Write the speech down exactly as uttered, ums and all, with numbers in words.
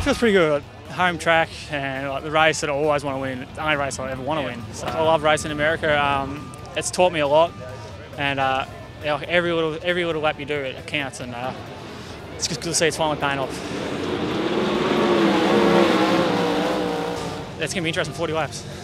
feels pretty good. Home track and like the race that I always want to win. The only race I ever want to win. So I love racing in America. Um, it's taught me a lot, and uh, you know, every little every little lap you do it counts, and uh, it's just good to see it's finally paying off. It's going to be interesting, forty laps.